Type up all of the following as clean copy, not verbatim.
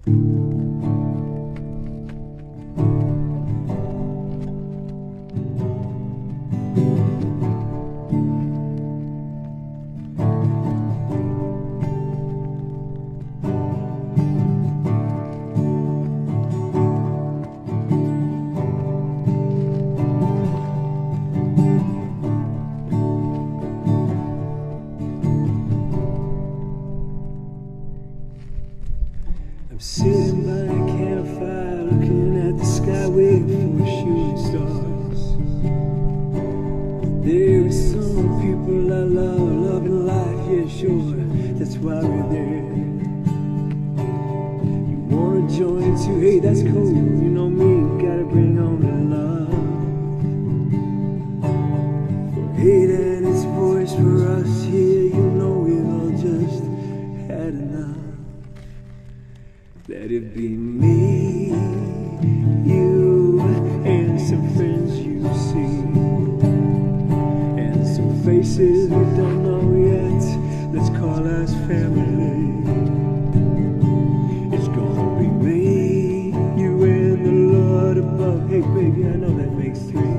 I'm sitting by a campfire looking at the sky waiting for shooting stars. There are some people I love, loving life, yeah sure, that's why we're there. You wanna join too, hey that's cool, you know me, gotta bring on the love. For hate and its voice for us here, you know we've all just had enough. Let it be me, you, and some friends you see, and some faces we don't know yet, let's call us family. It's gonna be me, you, and the Lord above. Hey baby, I know that makes three.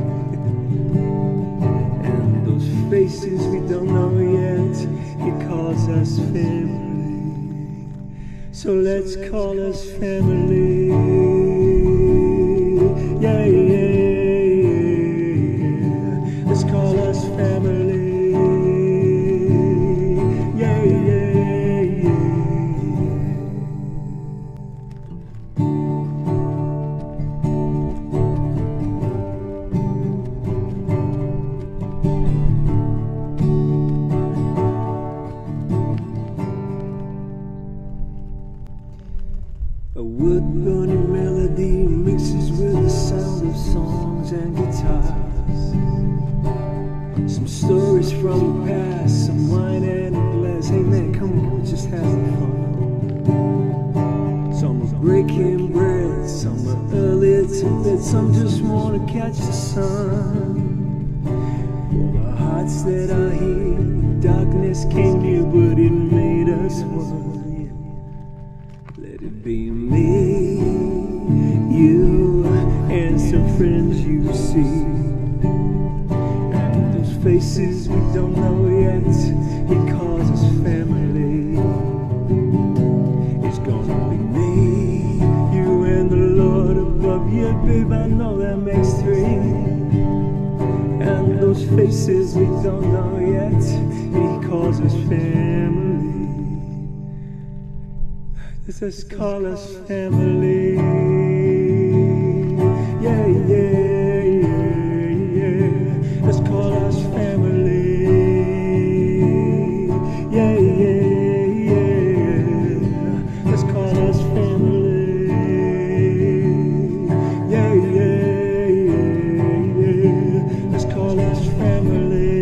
And those faces we don't know yet, He calls us family. So let's call us family. Yeah, yeah, yeah. Let's call us family. Yeah, yeah, yeah. A wood-burning melody mixes with the sound of songs and guitars. Some stories from the past, some wine and a glass. Hey man, come on, we're just having fun. Some are breaking bread, some are early to bed, some just want to catch the sun. For the hearts that are here, darkness came near, but it made us one. Let it be me, you, and some friends you see, and those faces we don't know yet, He calls us family. It's gonna be me, you, and the Lord above. Yeah babe, I know that makes three. And those faces we don't know yet, He calls us family. Let's call us family. Yeah, yeah, yeah, yeah. Let's call us family. Yeah, yeah, yeah. Let's call us family. Yeah, yeah, yeah, yeah. Let's call us family.